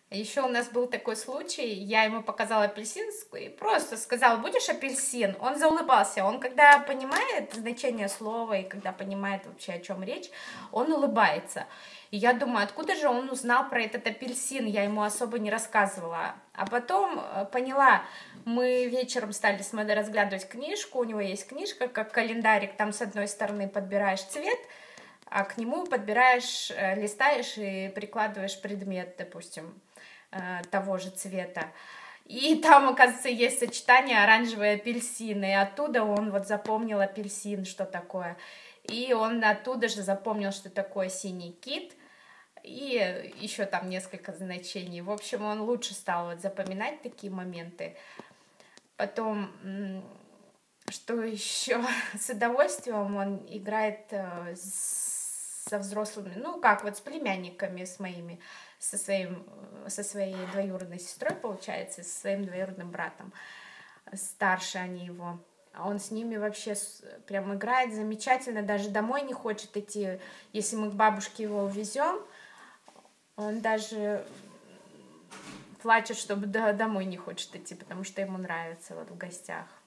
Еще у нас был такой случай, я ему показала апельсин и просто сказала, будешь апельсин? Он заулыбался, он когда понимает значение слова и когда понимает вообще, о чем речь, он улыбается. И я думаю, откуда же он узнал про этот апельсин, я ему особо не рассказывала. А потом поняла, мы вечером стали разглядывать книжку, у него есть книжка, как календарик, там с одной стороны подбираешь цвет, а к нему подбираешь, листаешь и прикладываешь предмет, допустим, того же цвета. И там, оказывается, есть сочетание оранжевый апельсин, и оттуда он вот запомнил апельсин, что такое. И он оттуда же запомнил, что такое синий кит, и еще там несколько значений. В общем, он лучше стал вот запоминать такие моменты. Потом, что еще? С удовольствием он играет со взрослыми, ну как, вот с племянниками, с моими, со своей двоюродной сестрой, получается, со своим двоюродным братом. Старше они его. А он с ними вообще прям играет замечательно, даже домой не хочет идти. Если мы к бабушке его увезем, он даже плачет, чтобы домой не хочет идти, потому что ему нравится вот в гостях.